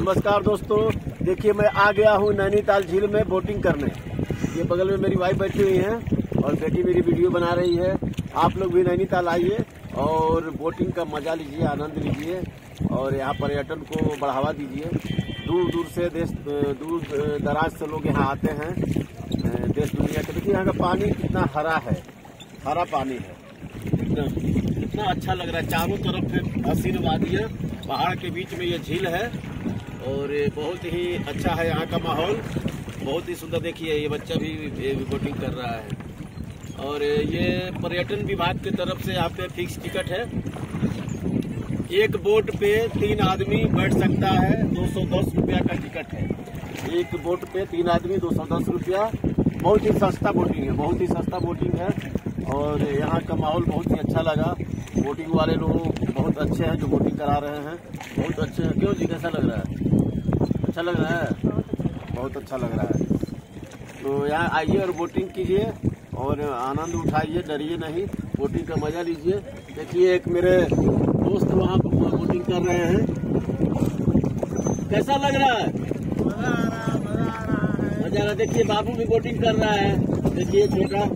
नमस्कार दोस्तों, देखिए मैं आ गया हूँ नैनीताल झील में बोटिंग करने। ये बगल में मेरी वाइफ बैठी हुई है और बेटी मेरी वीडियो बना रही है। आप लोग भी नैनीताल आइए और बोटिंग का मजा लीजिए, आनंद लीजिए और यहाँ पर्यटन को बढ़ावा दीजिए। दूर दूर से दूर दराज से लोग यहाँ आते हैं देश दुनिया के। देखिए यहाँ का पानी कितना हरा है, हरा पानी है, कितना अच्छा लग रहा है। चारों तरफ से हसीन वादियाँ, पहाड़ के बीच में ये झील है और बहुत ही अच्छा है यहाँ का माहौल, बहुत ही सुंदर। देखिए ये बच्चा भी बोटिंग कर रहा है और ये पर्यटन विभाग की तरफ से यहाँ पे फिक्स टिकट है। एक बोट पे 3 आदमी बैठ सकता है, 210 रुपया का टिकट है। एक बोट पे 3 आदमी 210 रुपया। बहुत ही सस्ता बोटिंग है, बहुत ही सस्ता बोटिंग है और यहाँ का माहौल बहुत ही अच्छा लगा। बोटिंग वाले लोग बहुत अच्छे हैं जो बोटिंग करा रहे हैं, बहुत अच्छे हैं। क्यों जी, कैसा लग रहा है? अच्छा लग रहा है, बहुत अच्छा लग रहा है। तो यहाँ आइए और बोटिंग कीजिए और आनंद उठाइए, डरिए नहीं, बोटिंग का मजा लीजिए। देखिए एक मेरे दोस्त वहाँ पर बोटिंग कर रहे हैं। कैसा लग रहा है? मजा आ रहा है। देखिए बाबू भी बोटिंग कर रहा है, देखिए छोटा।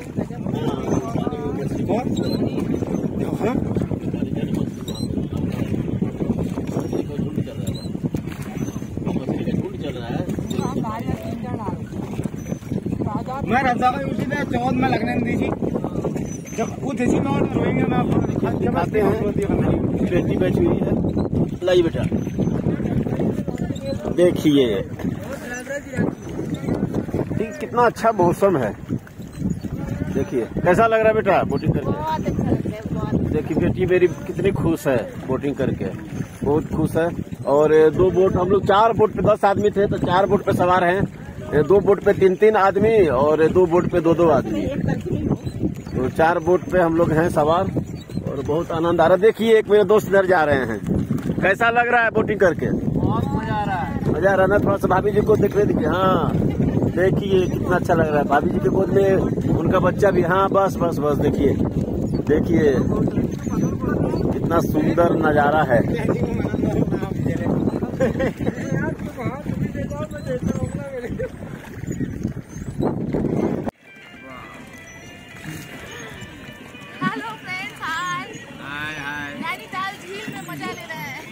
मैं रजा का उसी में 14 में लगने दी थी जब खुद इसी में और रोएंगे। मैं आपको दिखाते हैं, बेटी बैठी हुई है। लाई बेटा, देखिए कितना अच्छा मौसम है। देखिए कैसा लग रहा है बेटा बोटिंग करके? देखिए बेटी मेरी कितनी खुश है बोटिंग करके, बहुत खुश है। और 2 बोट, हम लोग 4 बोट पे 10 आदमी थे तो 4 बोट पे सवार हैं। 2 बोट पे 3-3 आदमी और 2 बोट पे 2-2 आदमी, तो 4 बोट पे हम लोग हैं सवार और बहुत आनंद आ रहा है। देखिए एक मेरे दोस्त इधर जा रहे हैं। कैसा लग रहा है बोटिंग करके? बहुत मजा आ रहा है। मजा आ रहा है ना? थोड़ा सा भाभी जी को देख रहे थे। हाँ देखिए कितना अच्छा लग रहा है। भाभी जी के गोद में उनका बच्चा भी। हाँ बस बस बस, देखिए देखिए कितना सुंदर नजारा है। Hello friends, hi hi. Nainital झील में मजा ले रहे हैं।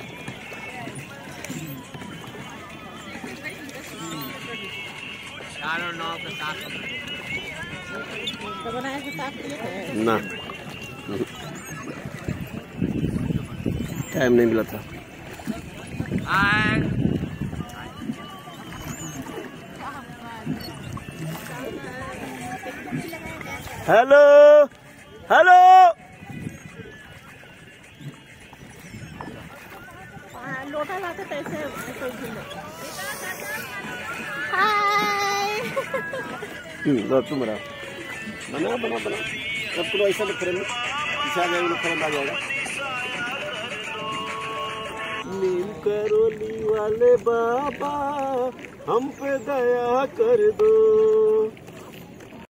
ना टाइम नहीं मिला था। हेलो हेलो, लोटा लाते कैसे? हाय। तुम रहा बना बना बना। अब तुम ऐसा लिख रहे आ जाएगा। नीम करोली वाले बाबा हम पे दया कर दो।